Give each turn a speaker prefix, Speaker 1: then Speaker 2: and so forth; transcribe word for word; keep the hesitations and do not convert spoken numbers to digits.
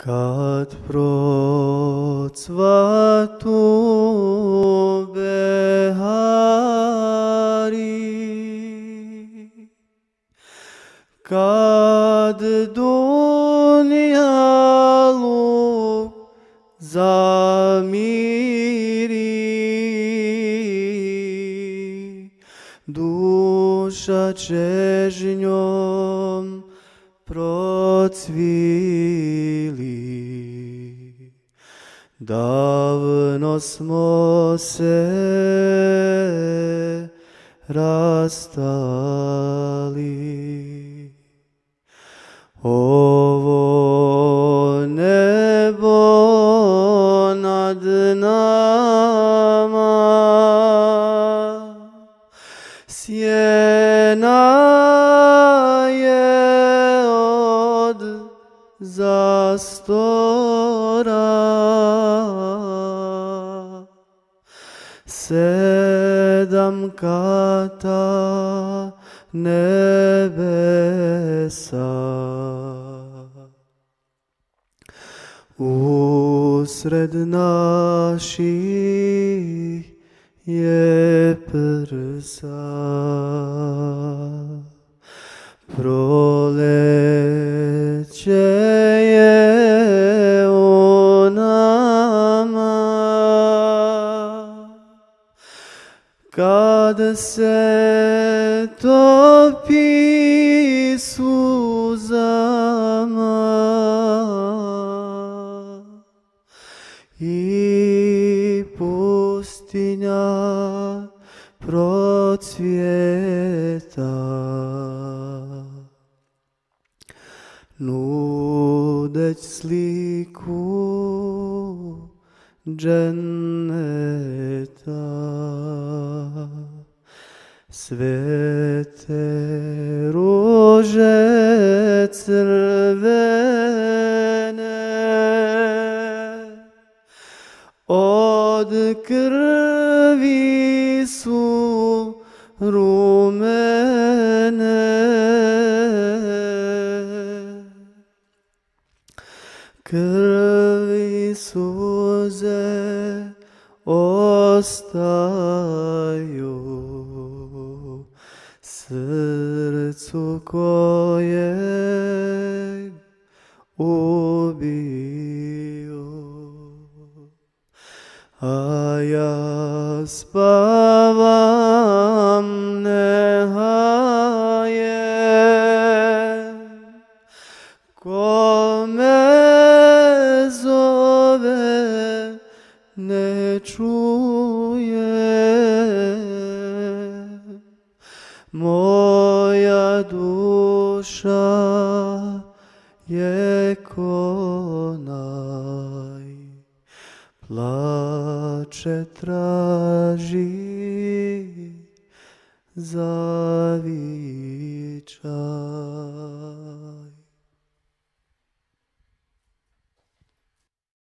Speaker 1: Kad procvatu behari, kad dunjaluk zamiri, duša čežnjom procvili. Davno smo se rastali. Ovo nebo nad nama sjena je od zastora. Sedam kata nebesa, usred naših je prsa. Proleće je u nama, kad se topi suzama i pustinja procvjeta, nudeć sliku dženneta. Svete ruže crvene od krvi su rumene, krvi suze ostaju srcu kojeg ubiju, a ja spavam nehaje. Ko me zove ne čuje, moja duša je konaj, plače traži zavi.